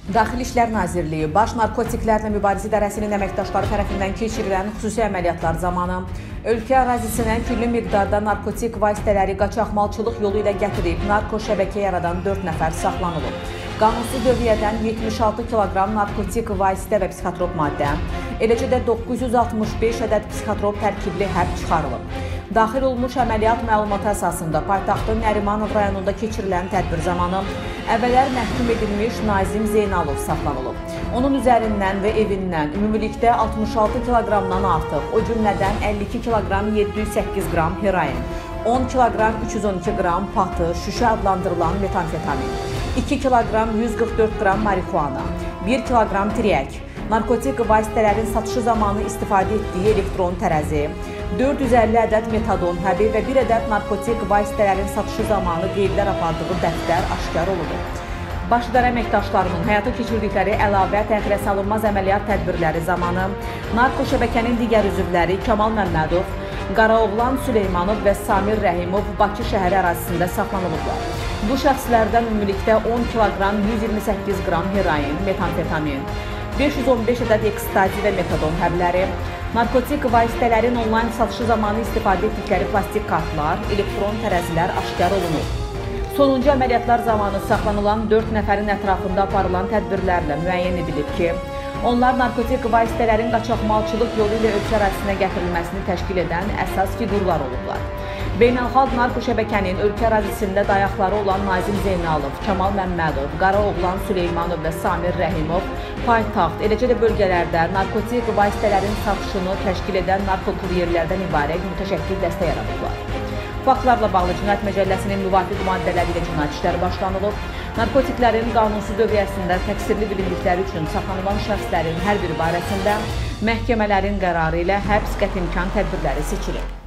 Daxili İşlər Nazirliyi Baş Narkotiklərlə Mübarizə İdarəsinin əməkdaşları tərəfindən keçirilən xüsusi əməliyyatlar zamanı ölkə ərazisindən küllü miqdarda narkotik vasitələri qaçaqmalçılıq yolu ilə gətirib narko şəbəkə yaradan 4 nəfər saxlanılıb. Qanunsuz dövriyyədən 76 kiloqram narkotik vasitə və psixotrop maddə, eləcə də 965 ədəd psixotrop tərkibli hərb çıxarılıb. Daxil olmuş əməliyyat məlumatı əsasında paytaxtın Nərimanov rayonunda keçirilən tədbir zamanı əvvəllər məhkum edilmiş Nazim Zeynalov saxlanılıb. Onun üzərindən və evindən ümumilikdə 66 kiloqramdan artıq, o cümlədən 52 kiloqram 708 qram heroin, 10 kiloqram 312 qram patı, şüşə adlandırılan metamfetamin, 2 kiloqram 144 qram marixuana, 1 kiloqram tiryək, narkotik vasitələrin satışı zamanı istifadə etdiyi elektron tərəzi, 450 ədəd metadon həbi və 1 ədəd narkotik vasitələrin satışı zamanı qeydlər apardığı dəftər aşkar olunub. Baş idarə əməkdaşlarının həyata keçirdikləri əlavə təxirə salınmaz əməliyyat tədbirləri zamanı narko şəbəkənin digər üzvləri Kamal Məmmədov, Qaraoğlan Süleymanov və Samir Rəhimov Bakı şəhəri ərazisində saxlanılıblar. Bu şəxslərdən ümumilikdə 10 kiloqram 128 qram heroin, metamfetamin, 515 ədəd ekstazi və metadon həbləri, narkotik vasitələrin onlayn satışı zamanı istifadə etdikləri plastik kartlar, elektron tərəzilər aşkar olunub. Sonuncu əməliyyatlar zamanı saxlanılan 4 nəfərin ətrafında aparılan tədbirlərlə müəyyən edilib ki, onlar narkotik vasitələrin qaçaqmalçılıq yolu ilə ölkə ərazisinə gətirilməsini təşkil edən əsas fiqurlar olublar. Beynəlxalq narko şəbəkənin ölkə ərazisində dayaqları olan Nazim Zeynalov, Kamal Məmmədov, Qaraoğlan Süleymanov və Samir Rəhimov paytaxt, eləcə də bölgələrdə narkotik vasitələrin satışını təşkil edən narkokuryerlərdən ibarət mütəşəkkil dəstə yaradıblar. Faktlarla bağlı Cinayət Məcəlləsinin müvafiq maddələri ilə cinayət işləri başlanılıb. Narkotiklərin qanunsuz dövriyyəsində təqsirli bilindikləri üçün saxlanılan şəxslərin hər biri barəsində məhkəmələrin qərarı ilə həbs qətimkan tədbirləri seçilib.